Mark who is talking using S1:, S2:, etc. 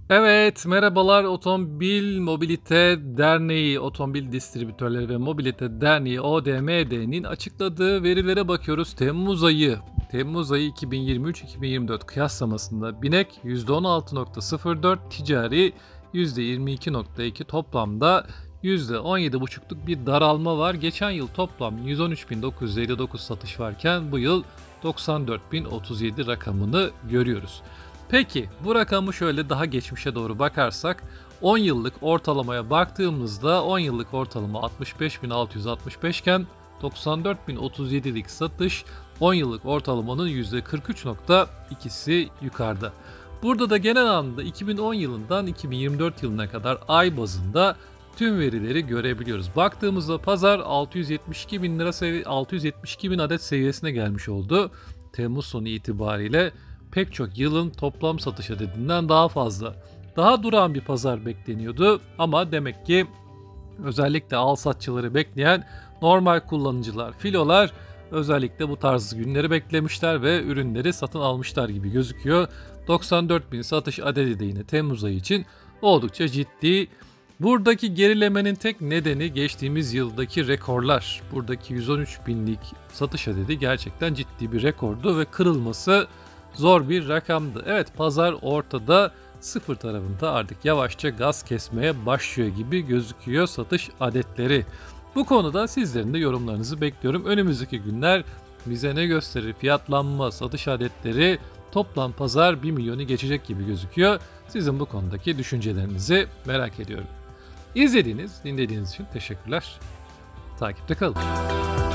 S1: Evet, merhabalar. Otomobil Mobilite Derneği, Otomobil Distribütörleri ve Mobilite Derneği ODMD'nin açıkladığı verilere bakıyoruz. Temmuz ayı 2023-2024 kıyaslamasında binek %16.04, ticari %22.2, toplamda %17.5'luk bir daralma var. Geçen yıl toplam 113.959 satış varken bu yıl 94.037 rakamını görüyoruz. Peki bu rakamı şöyle daha geçmişe doğru bakarsak 10 yıllık ortalamaya baktığımızda 10 yıllık ortalama 65.665 iken 94.037'lik satış 10 yıllık ortalamanın %43.2'si yukarıda. Burada da genel anlamda 2010 yılından 2024 yılına kadar ay bazında tüm verileri görebiliyoruz. Baktığımızda pazar 672 bin adet seviyesine gelmiş oldu. Temmuz sonu itibariyle pek çok yılın toplam satış adedinden daha fazla. Daha durağan bir pazar bekleniyordu ama demek ki özellikle al-satçıları bekleyen normal kullanıcılar, filolar özellikle bu tarz günleri beklemişler ve ürünleri satın almışlar gibi gözüküyor. 94 bin satış adedi de yine Temmuz ayı için oldukça ciddi. Buradaki gerilemenin tek nedeni geçtiğimiz yıldaki rekorlar. Buradaki 113 binlik satış adedi gerçekten ciddi bir rekordu ve kırılması zor bir rakamdı. Evet, pazar ortada, sıfır tarafında artık yavaşça gaz kesmeye başlıyor gibi gözüküyor satış adetleri. Bu konuda sizlerin de yorumlarınızı bekliyorum. Önümüzdeki günler bize ne gösterir? Fiyatlanma, satış adetleri, toplam pazar 1 milyonu geçecek gibi gözüküyor. Sizin bu konudaki düşüncelerinizi merak ediyorum. İzlediğiniz, dinlediğiniz için teşekkürler. Takipte kalın.